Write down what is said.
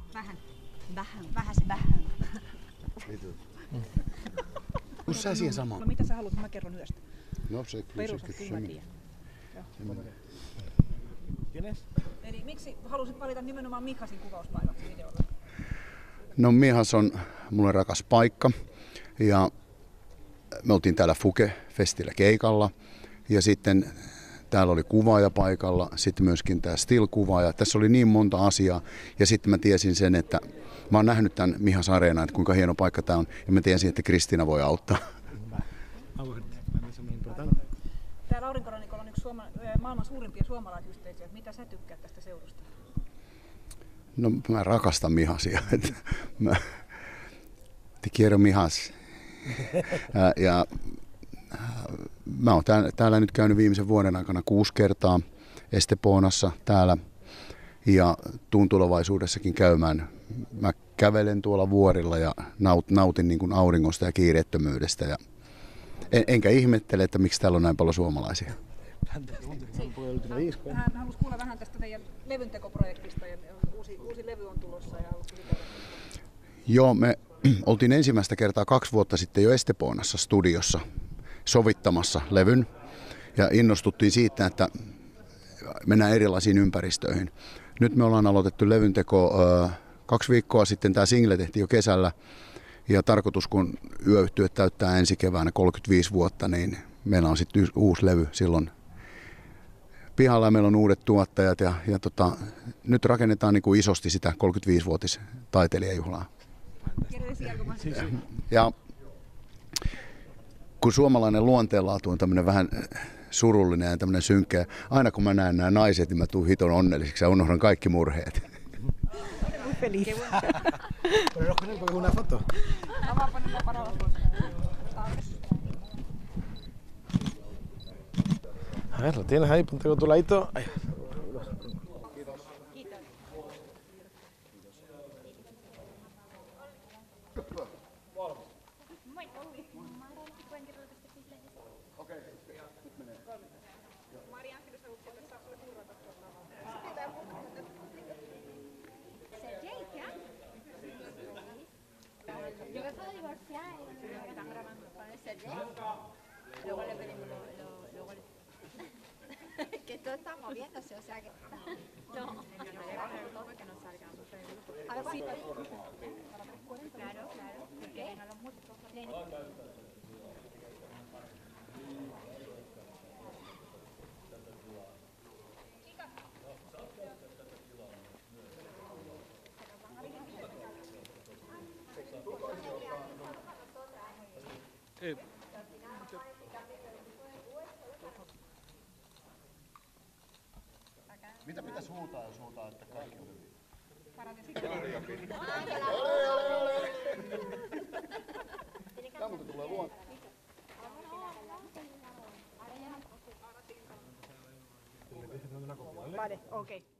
Vähän. Vähän. Kus sä siihen samaan? No mitä sä haluat, mä kerron yöstä. No se kyllä Kyllä mä tiedän. Kenes? Eli miksi halusit valita nimenomaan Mihasin kuvauspaikaksi videolla? No Mihas on mulle rakas paikka ja me oltiin täällä Fuke-festillä keikalla ja sitten täällä oli kuvaaja paikalla, sitten myöskin tämä still-kuvaaja. Tässä oli niin monta asiaa ja sitten mä tiesin sen, että mä oon nähnyt tämän Mihas Areenan, että kuinka hieno paikka tää on ja mä tiesin, että Kristiina voi auttaa. Täällä Aurinkorannikolla on yksi maailman suurimpia suomalaisyhteisöjä. Mitä sä tykkäät tästä seudusta? No mä rakastan Mihasia. Te quiero Mihas. Ja mä oon täällä nyt käynyt viimeisen vuoden aikana 6 kertaa Esteponassa täällä ja tuun tulevaisuudessakin käymään. Mä kävelen tuolla vuorilla ja nautin niin kuin auringosta ja kiireettömyydestä. Ja enkä ihmettele, että miksi täällä on näin paljon suomalaisia. Hän halusi kuulla vähän tästä teidän levyntekoprojektista ja uusi levy on tulossa. Joo, me oltiin ensimmäistä kertaa 2 vuotta sitten jo Esteponassa studiossa sovittamassa levyn ja innostuttiin siitä, että mennään erilaisiin ympäristöihin. Nyt me ollaan aloitettu levynteko 2 viikkoa sitten, tämä single tehtiin jo kesällä ja tarkoitus kun Yöyhtye täyttää ensi keväänä 35 vuotta, niin meillä on sitten uusi levy silloin pihalla ja meillä on uudet tuottajat ja nyt rakennetaan niin kuin isosti sitä 35-vuotis taiteilijajuhlaa. Ja kun suomalainen luonteenlaatu on tämmöinen vähän surullinen ja tämmöinen synkkä, aina kun mä näen nämä naiset, niin mä tuun hiton onnelliseksi ja unohdan kaikki murheet. A ver, lo tienes ahí, ponte con tu ladito. Ahí. Yo me puedo divorciar y me están grabando con el Sergey. Luego le pedimos luego que todo está moviéndose, o sea que no. Que no salga. A ver si claro, que vengan los músicos. Mitä pitäisi huutaa, jos huutaa, että kaikki on hyvin? Tämä muuten tulee luonto. Vale, okei.